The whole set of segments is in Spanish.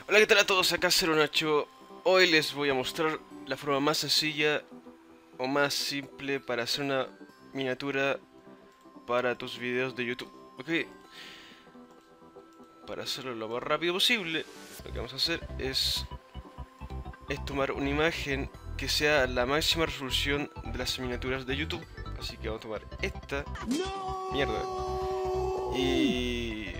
Hola, ¿qué tal a todos? Acá Cero Nacho. Hoy les voy a mostrar la forma más sencilla o más simple para hacer una miniatura para tus videos de YouTube. Ok, para hacerlo lo más rápido posible, lo que vamos a hacer es tomar una imagen que sea la máxima resolución de las miniaturas de YouTube. Así que vamos a tomar esta mierda y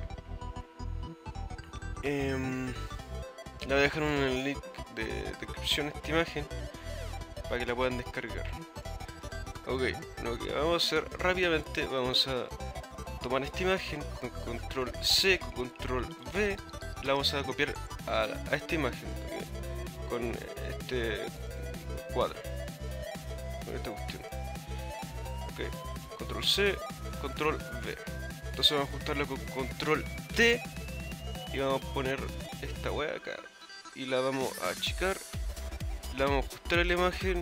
le voy a dejar un link de descripción a esta imagen para que la puedan descargar. Ok, lo que vamos a hacer rápidamente, vamos a tomar esta imagen con control C, con control V, la vamos a copiar a esta imagen, con este cuadro, con esta cuestión. Ok, control C, control V. Entonces vamos a ajustarla con control T y vamos a poner esta wea acá y la vamos a achicar, la vamos a ajustar a la imagen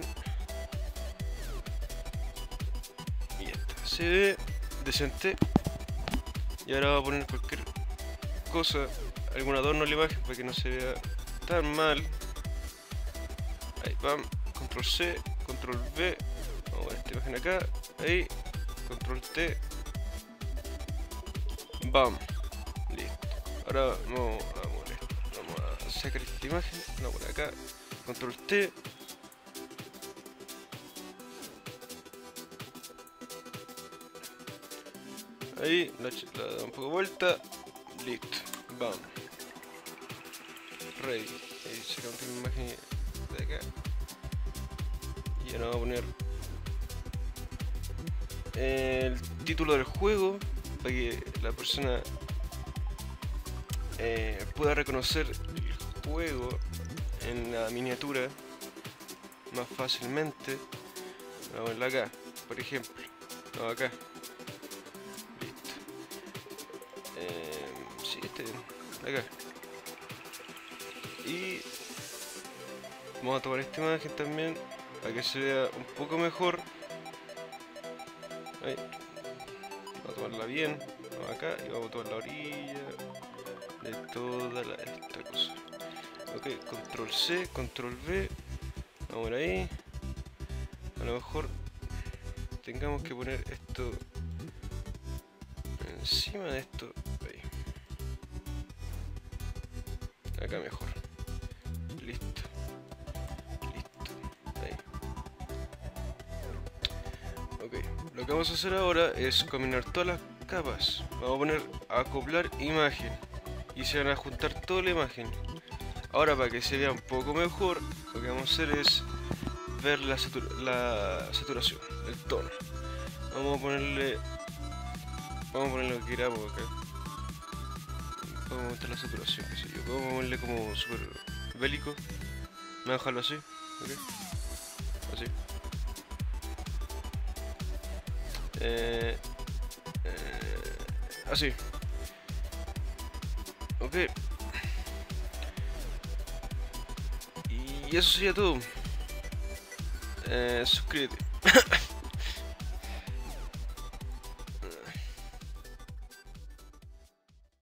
y ya está, se ve decente. Y ahora vamos a poner cualquier cosa, algún adorno a la imagen para que no se vea tan mal. Ahí, pam, control C, control V, vamos a poner esta imagen acá, ahí, control T, bam, listo. Ahora vamos a sacar esta imagen, la voy a poner acá, control T, ahí, la da un poco de vuelta, listo, bam, ready. Ahí sacamos una imagen de acá y ahora vamos a poner el título del juego para que la persona pueda reconocer el juego en la miniatura más fácilmente. Vamos a ponerla acá, por ejemplo, no, acá, listo. Sí, acá. Y vamos a tomar esta imagen también para que se vea un poco mejor. Ahí. Vamos a tomarla bien, vamos acá y vamos a tomar la orilla de toda esta cosa. Ok, control C, control V, vamos por ahí. A lo mejor tengamos que poner esto encima de esto, ahí. Acá mejor. Listo. Listo. Ahí. Ok, lo que vamos a hacer ahora es combinar todas las capas. Vamos a poner a acoplar imagen y se van a juntar toda la imagen. Ahora, para que se vea un poco mejor, lo que vamos a hacer es ver la saturación, el tono. Vamos a ponerle lo que queramos acá. Vamos a montar la saturación, qué sé yo. Vamos a ponerle como super bélico. Voy a dejarlo así, ok. Así. Así. Ok. Y eso sería todo. Suscríbete.